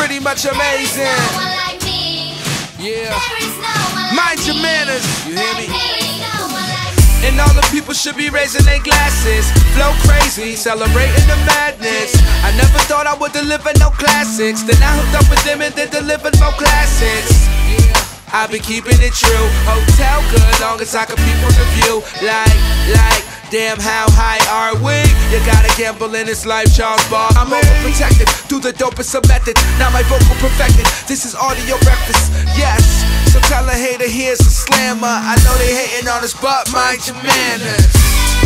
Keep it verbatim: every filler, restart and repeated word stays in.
pretty much amazing. Yeah. Mind your manners. You hear me? And all the people should be raising their glasses. Flow crazy, celebrating the madness. I never thought I would deliver no classics. Then I hooked up with them and they delivered more classics. I be keeping it true. Hotel good, long as I can peep from the view. Like, like, damn, how high are we? You gotta gamble in this life, Charles Bar. I'm overprotected, do the dopest of method. Now my vocal perfected, this is audio breakfast. Yes, so tell a hater here's a slammer. I know they hating on us, but mind your manners.